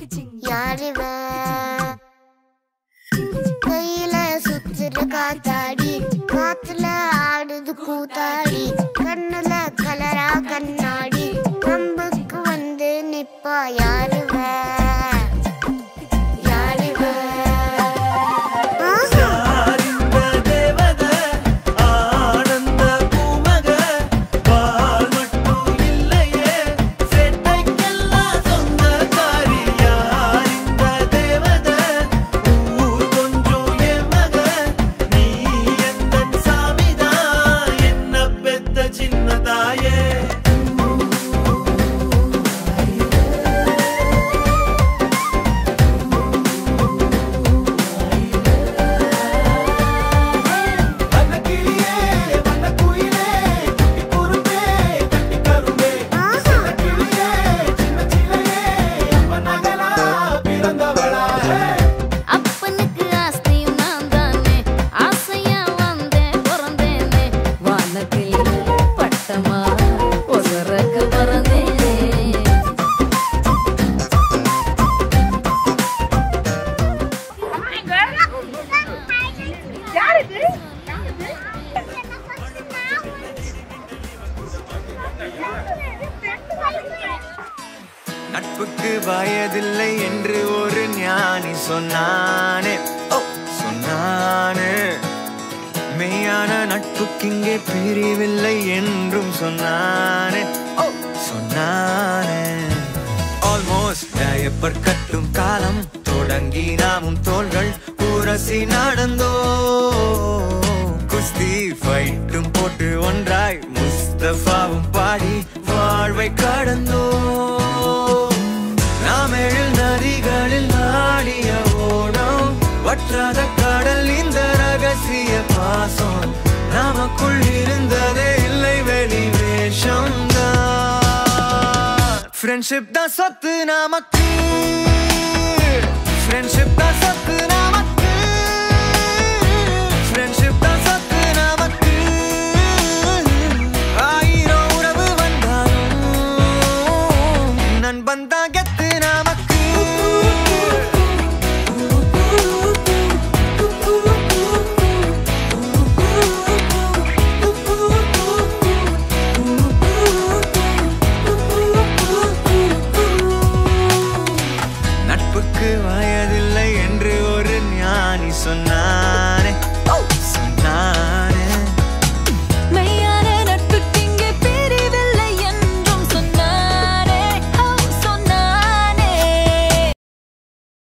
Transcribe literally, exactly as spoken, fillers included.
யாரிவ கையில சுத்துற காத்தாடி காத்துல ஆடுது கூத்தாடி கண்ணுல கலரா கண்ணாடி கம்புக்கு வந்து நிப்பா யாருவ நட்புக்கு வயதில்லை என்று ஒரு ஞானி சொன்னானே ஓ சொன்னானே மெய்யான நட்புக்கிங்கே பிரிவில்லை என்றும் சொன்னானே ஓ சொன்னானே ஆல்மோஸ்ட் டயப்பர் கட்டும் காலம் தொடங்கி நாமும் தோள்கள் உரசி நடந்தோ குஸ்தி ஃபைட்டும் போட்டு ஒன்றாய் முஸ்தபாவும் பாடி வாழ்வை கடந்தோ நாம் எழில் நதிகளில் ஆடிய ஓடம் வற்றாத கடல் இந்த ரகசிய பாசம் நமக்குள் இருந்ததே இல்லை வெளி வேஷம் தான் ஃப்ரெண்ட்ஷிப் தான் சொத்து நமக்கு ஃப்ரெண்ட்ஷிப் தான் சொத்து நமக்கு ஃப்ரெண்ட்ஷிப் தான் சொத்து நமக்கு ஆயிரம் உறவு வந்தாலும் நண்பன் தான் கெத்து நமக்கு நட்புக்கு வயதில்லை என்று ஒரு ஞானி சொன்னார்